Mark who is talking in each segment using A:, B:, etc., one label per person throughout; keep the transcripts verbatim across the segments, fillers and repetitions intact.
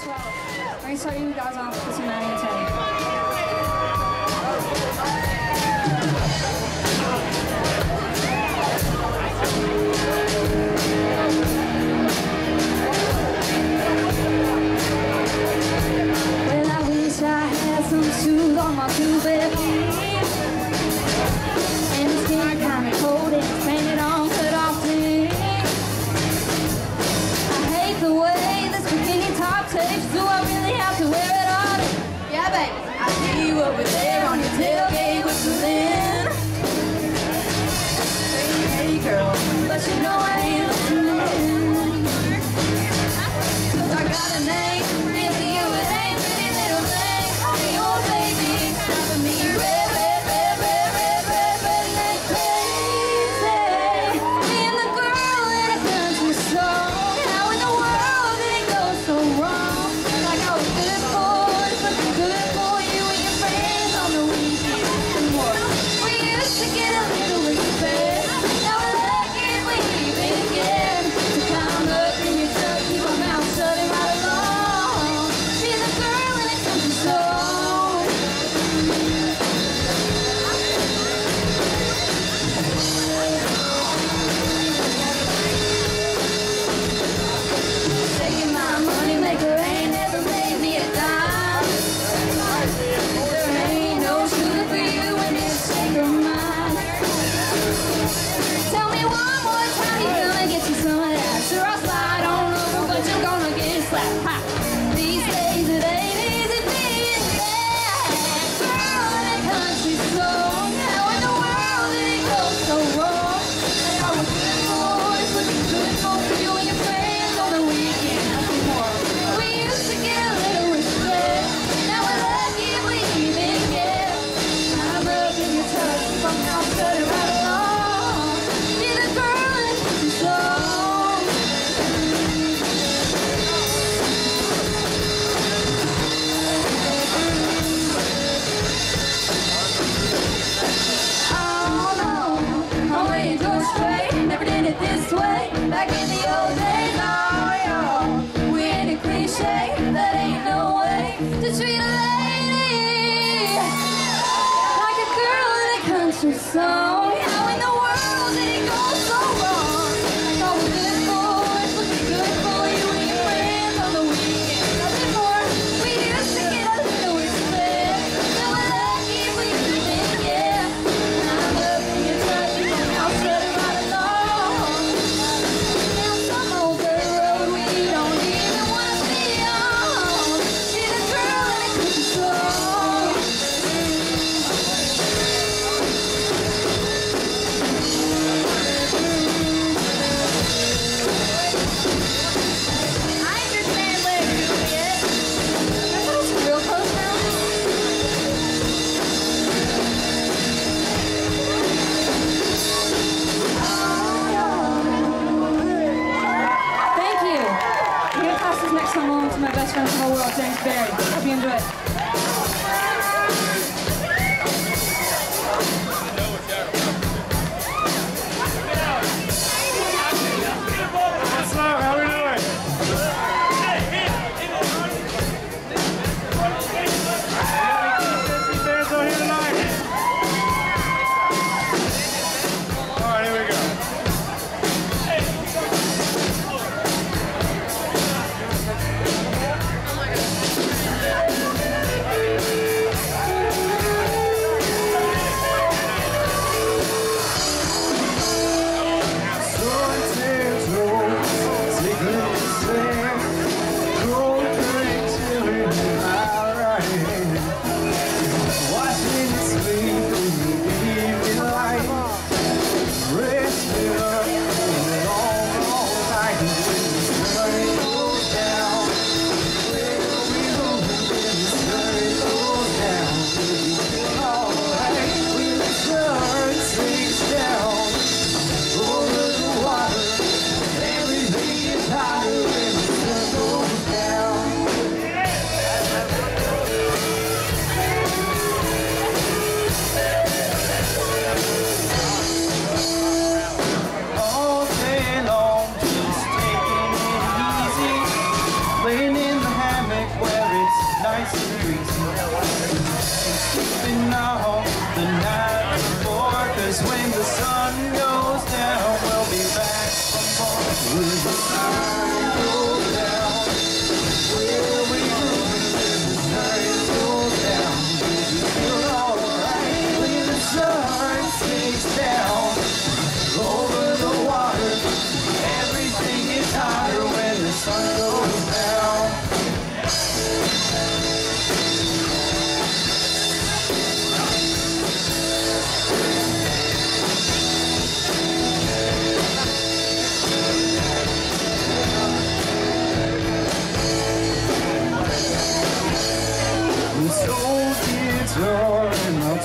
A: twelve. We're going to start you guys off with some nine and ten. Well, I wish I had some shoes on my two bare feet. And it's getting kind of cold and it's painted on cut off things. I hate the way this bikini top takes. Do I really have to wear it all? Yeah, baby, I see you over there on your tailgate whistling. Hey, hey, girl, but you know I ain't listening. 'Cause I got a name, really you it ain't pretty little thing. Hey, oh baby, driving me red, red, red, red, red, red, red, like crazy. Being the girl in a country song. How in the world did it go so wrong? Like I was good boys, looking good for you and your friends on the weekends and more. We used to get a little respect. Now we're lucky if we even get to climb up in your truck, keep our mouth shut and ride along. Be the girl in a country song. Taking my money maker ain't never made me a dime. There ain't no sugar for you in this shake of mine. Tell me one more time you gonna get you some of that. Sure, I'll slide on over, but you're gonna get slapped. Ha! These days it ain't easy being that girl in a country song. How in the world did it go so wrong? Like I was good boys, looking good for you and your friends on the weekend. Nothing more. We used to get a little respect. Now we're lucky if we even get. I'm up in your touch, from now cutting right along. Be the girl in a country song. Oh no, I went to go straight, never did it this way. Back in the old days, oh yeah, we ain't a cliche, that ain't no way to treat a lady like a girl in a country song. How in the world did it go so wrong? Like all the good boys looking good for you and your friends on the weekend. Nothing more, we used to get a little respect. Now we're lucky if we even get. I'm up in your truck, keep my mouth shut and ride along. Now some old dirt road we don't even wanna be on. Be the girl in a country song. I understand where you're yet. Are those real close now? Thank you. I'm going to pass this next song along to my best friend in the whole world, James Barry. Hope you enjoy it.
B: Hello, how we doing? Fans on here tonight? All right, here we go.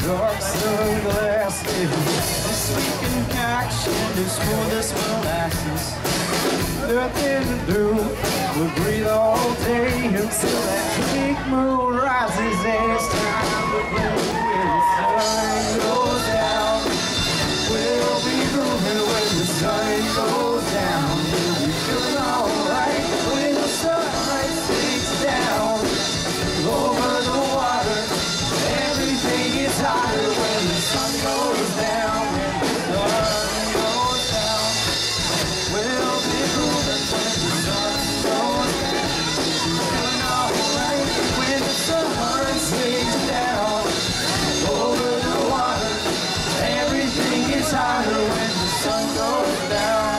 C: dark sunglasses, sneaking action to smooth as molasses. Nothing to do but breathe all day until that big moon rises and it's time to play when the sun goes down. We'll be grooving when the sun goes down. We'll be feeling alright when the sunlight sinks down over the water. Everything gets hotter when the sun goes down. When the sun goes down, we'll be grooving when the sun goes down. Feeling alright when the sun sinks down over the water. Everything gets hotter when the sun goes down.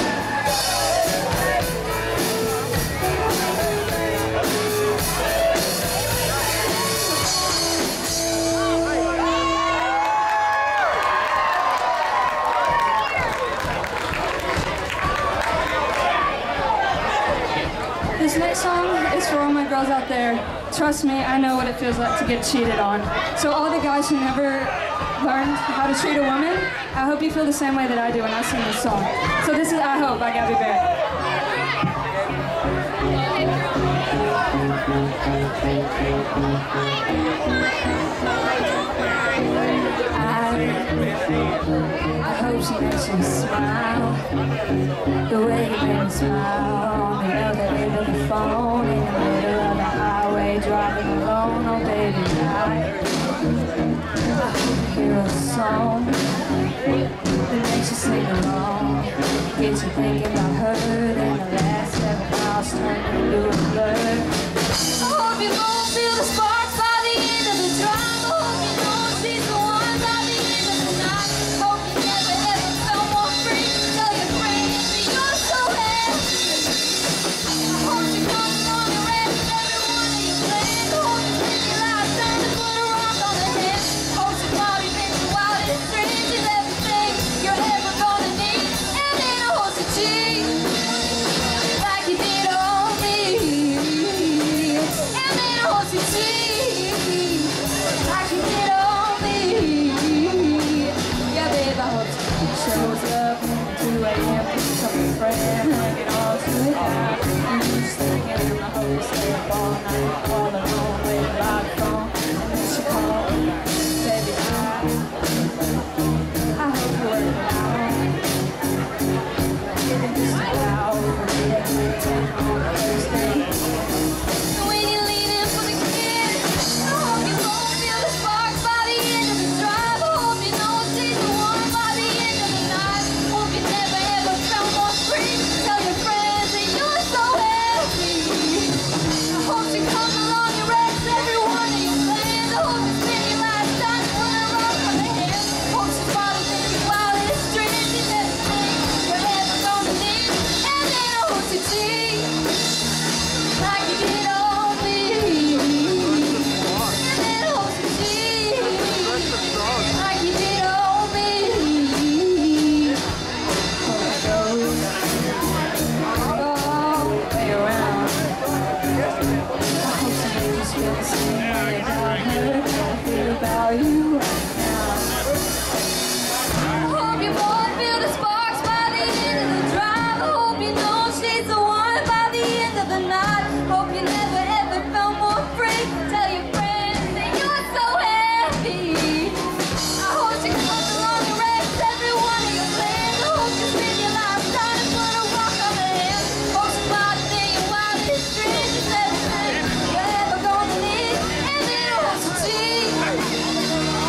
A: This next song is for all my girls out there. Trust me, I know what it feels like to get cheated on. So all the guys who never learned how to treat a woman, I hope you feel the same way that I do when I sing this song. So this is I Hope by Gabby Barrett. I hope she makes you smile the way you make me smile on the other end of the phone in the middle of the highway driving alone. Oh baby, I, I hope you hear a song that makes you sing along, gets you thinking about her, then the last seven miles turn into a blur. I hope you won't feel the sparks by the end of the drive. I hope you know she's the one by the end of the night. Hope you never ever felt more free. Tell your friends that you're so happy. I hope you come along and rest every one of your plans. I hope you spend your lifetime to put a rock on the head. Hope you probably been the wildest dreams is everything you're ever gonna need. And then I hope you cheat like you did on me. And then I hope you cheat like you did on me. Yeah, babe, I hope you shows up at two A M with some friend, hanging all to it out. And you just thinking, and I hope you stay up all night, all alone with a live phone. And then she called, baby, I, I hope you work it out. Getting just about over the day on Thursday. And when you lean in for the kiss, I hope you won't feel the sparks by the end of the drive. I hope you know she's the one by the end of the night. Hope you never ever felt more free. Tell your friends that you're so happy. I hope you come along and rest every one of your plans. I hope you spend your lifetime with a rock on the hand. Hope you probably think your wildest dreams is everything you're ever gonna need. And then I hope you cheat like you did on me. And then I hope you cheat like you did on me. Hope it goes all the way around. I hope she makes you feel the same way about her that I feel about you right now. I hope you both feel the sparks by the end of the drive. I hope you know she's the one by the end of the night. Hope you never ever felt more free. Tell your friends that you're so happy. I hope you come along and rest every one of your plans. I hope you spend your lifetime to put a rock on the hand. Hope you probably think your wildest dreams is everything you're ever gonna need. And then I hope you cheat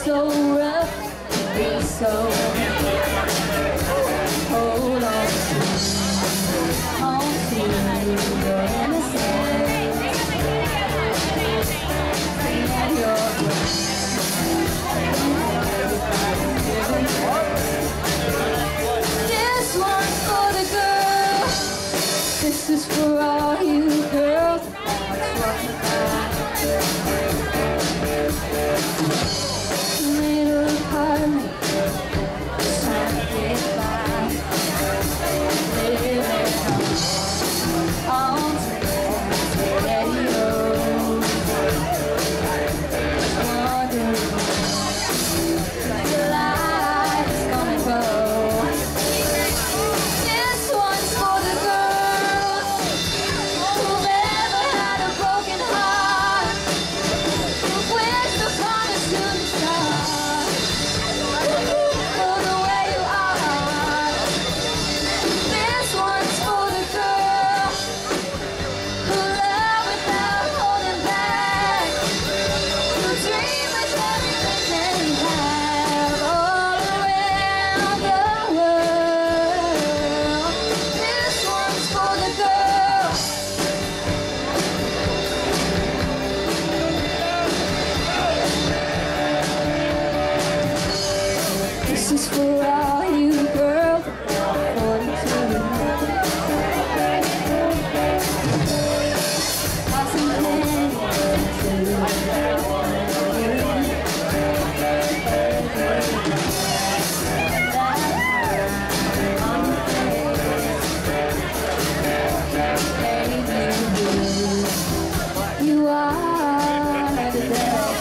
A: so rough, be so. Hold on to, on to your innocence and your breath. This one's for the girls. This is for all you girls. Little apartment, trying to get by, living on radio, wondering where the light's gonna go. This one's for the girls who've ever had a broken heart, who wished upon a shooting star. For the way you are. This one's for the girl who love without holding back, who dream with everything they have all around the world. This one's for the girl. This is for all you girls, according to the Awesome you are the best.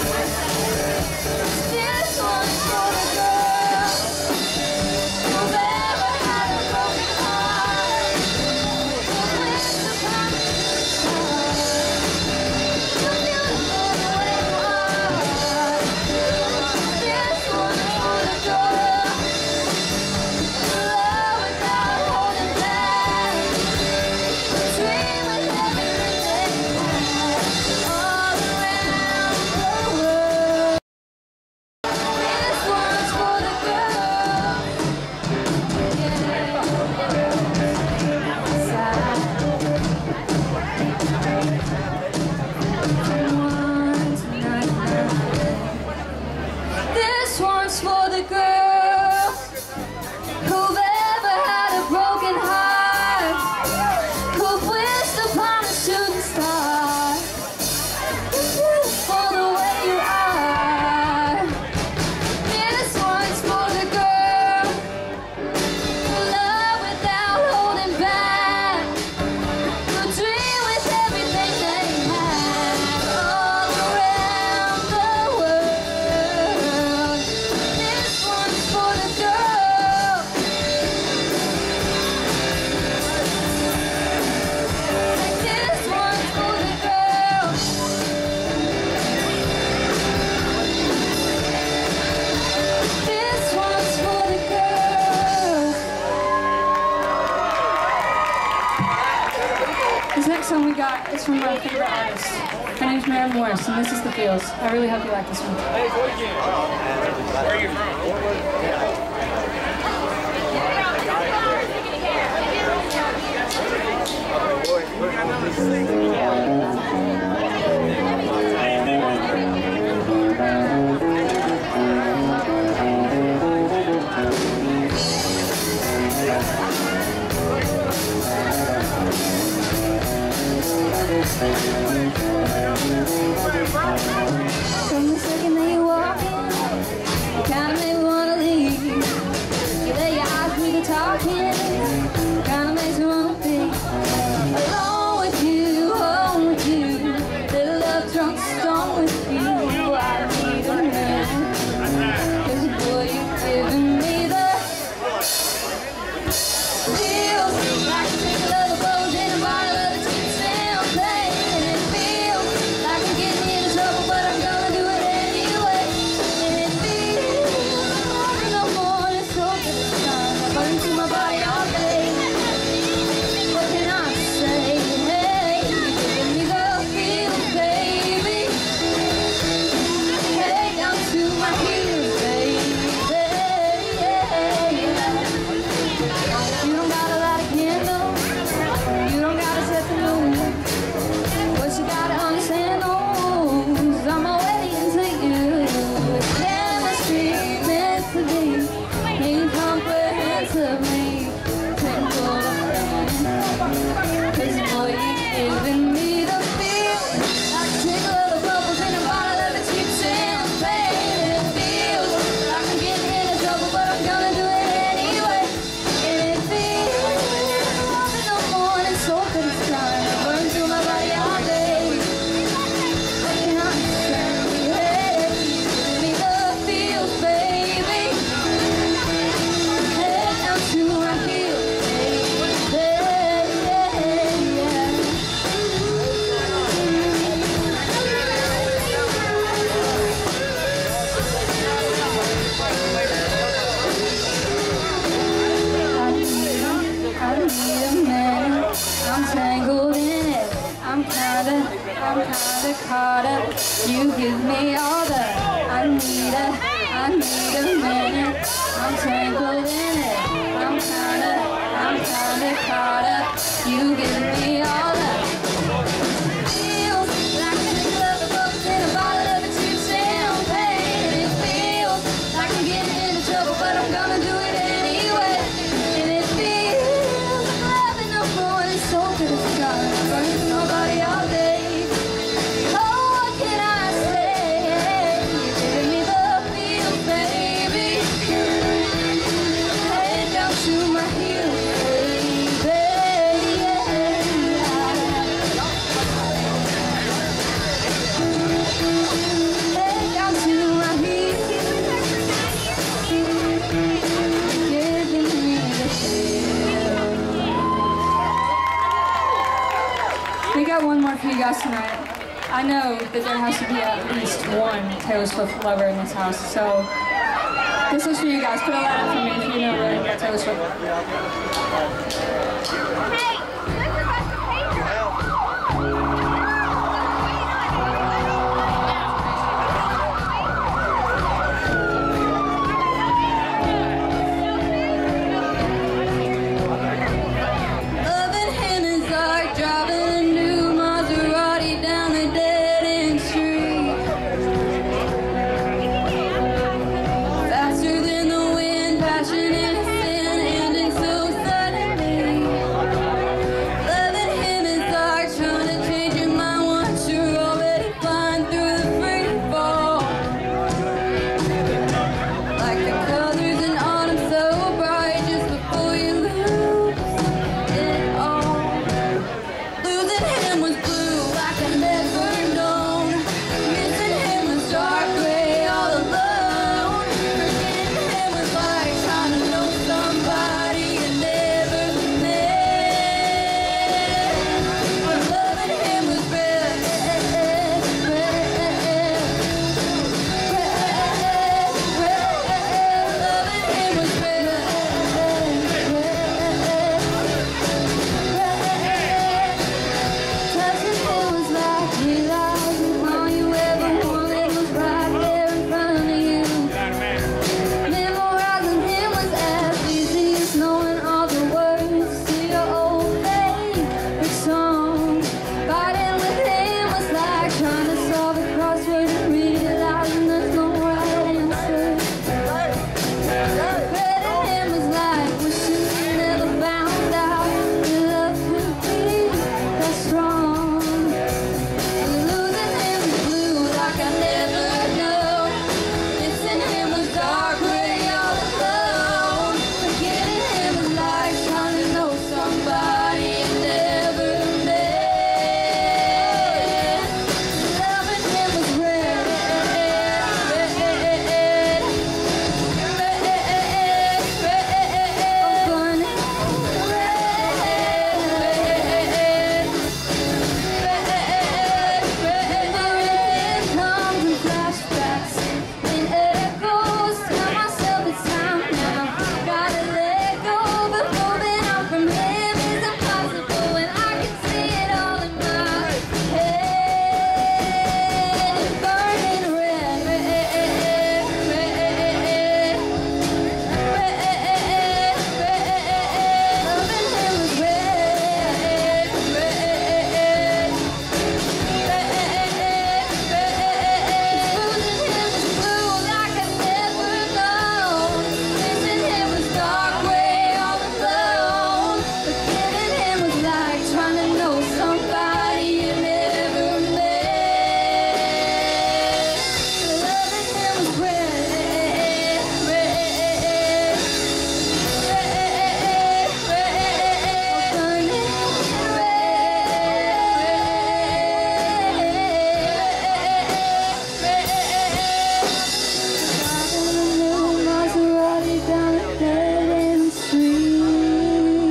A: This one's for the girl who've ever had a broken heart, who wished upon a star. You're beautiful the way you are. This one's for the girl who love without holding back, who dream with everything they have all around the world. This one's for the girl. This one's for the girls who've ever had a broken heart, who've wished upon a shooting star. For the way you are. This one's for the girl who love without holding back, who dream with everything they have all around the world. This one's for the girl. This one's for the girl. This one's for the girl. This next song we got is from my favorite artist. Her name's Mary Morris, and this is The Feels. I really hope you like this one.
B: Where are you from?
A: From the second that you walk in, You give me all the I need a, I need a minute. I'm tangled in it. I'm kinda, I'm kinda caught up. You give me all the feels like in a club of books in a bottle of a cheap champagne. It feels like I'm getting into trouble, but I'm gonna do it anyway. And it feels like loving no more. It's so good it's gone. Burning through my body all day. We got one more for you guys tonight. I know that there has to be at least one Taylor Swift lover in this house, so this is for you guys. Put a light up for me if you know really about Taylor Swift. Hey, let's request a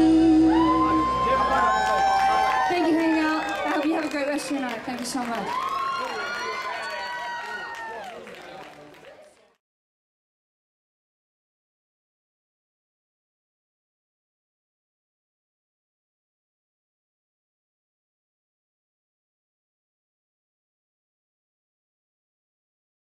A: Thank you so much.